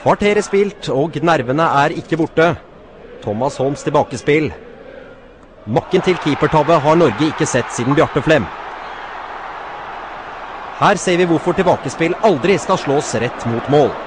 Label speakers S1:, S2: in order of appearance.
S1: Kvarteret spilt, og nervene er ikke borte. Thomas Holms tilbakespill. Makken til keepertabbe har Norge ikke sett siden Bjarte Flem. Her ser vi hvorfor tilbakespill aldri skal slås rett mot mål.